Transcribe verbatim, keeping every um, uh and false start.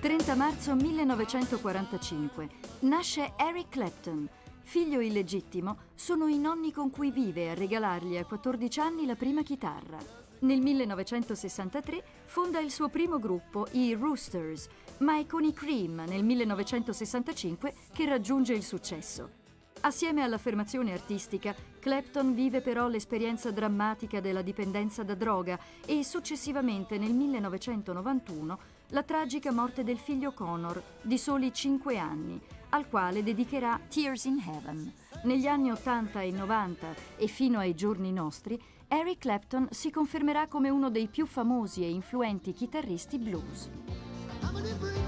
trenta marzo millenovecentoquarantacinque. Nasce Eric Clapton. Figlio illegittimo, sono i nonni con cui vive a regalargli a quattordici anni la prima chitarra. Nel millenovecentosessantatré fonda il suo primo gruppo, i Roosters, ma è con i Cream nel millenovecentosessantacinque che raggiunge il successo. Assieme all'affermazione artistica, Clapton vive però l'esperienza drammatica della dipendenza da droga e successivamente nel millenovecentonovantuno la tragica morte del figlio Connor, di soli cinque anni, al quale dedicherà Tears in Heaven. Negli anni ottanta e novanta e fino ai giorni nostri, Eric Clapton si confermerà come uno dei più famosi e influenti chitarristi blues.